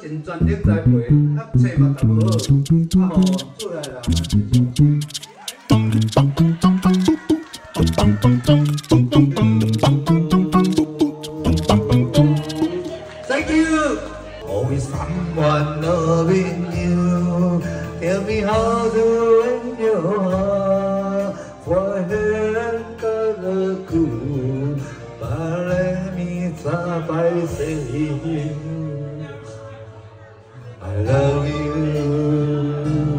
真全力栽培，啊，册嘛读无好，啊吼，出来啦。Thank you. Always someone loving you. Tell me how to win your heart. For her color cool. But let me start by saying I love you.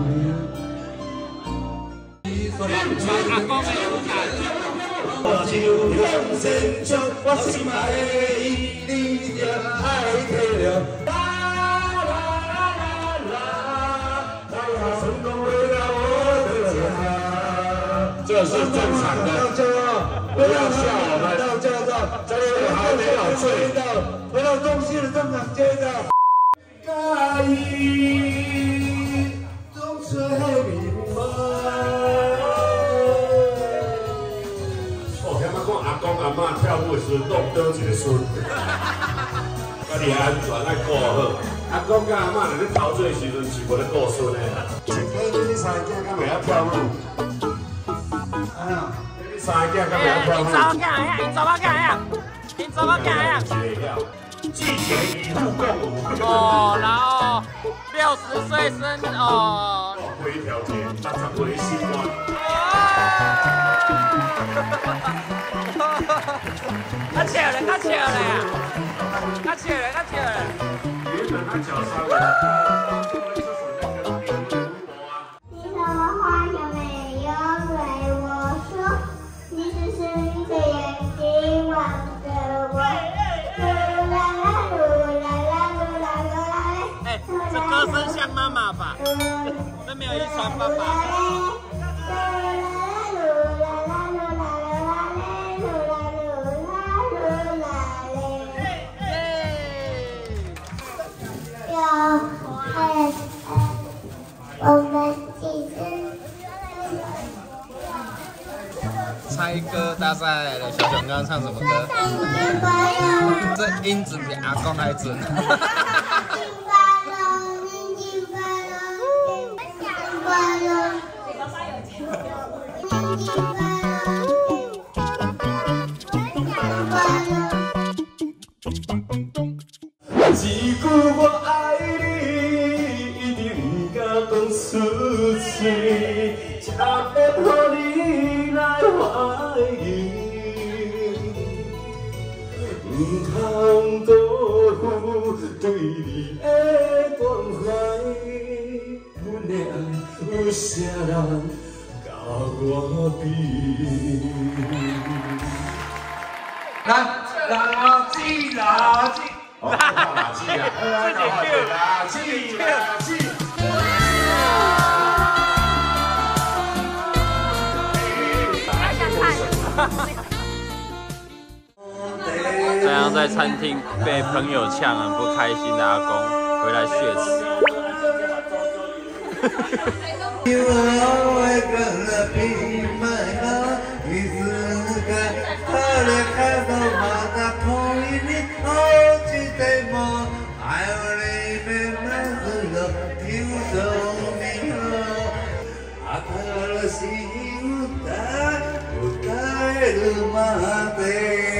我就向前冲，我心爱的伊，你就爱体谅。啦啦啦啦啦，成功回到我的家。这是正常的，不要笑我们。到这个，这里还没有醉，回到中心的正常阶段。介意，总是明白。 阿公阿嬷跳舞的时阵，弄倒一个孙，家己安全爱顾好。阿公甲阿嬷在咧陶醉的时阵是无咧顾孙的。你三个囝敢袂晓跳舞？啊，你三个囝敢袂晓跳舞？因查某囝呀，因查某囝呀。既学以互共舞。哦，然后60岁生哦。微调节，60岁新欢。较笑咧，较笑咧啊！较笑咧，较笑咧。原本他脚伤了。你什么话都没有对我说，你只是一个眼睛望着我。噜啦啦噜啦啦噜啦噜啦嘞。哎，这歌声像妈妈吧？这没有遗传爸爸。 我们其实猜歌大赛来了，小熊刚刚唱什么歌？这音质比阿公还准。一句我爱你，一定不敢讲出嘴，才会让你来怀疑。唔通辜负对你的关怀，阮的爱有啥人甲我比？来，垃圾，垃圾。 哦，垃圾啊！垃圾，垃圾。这样在餐厅被朋友呛很不开心的阿公回来血池。歌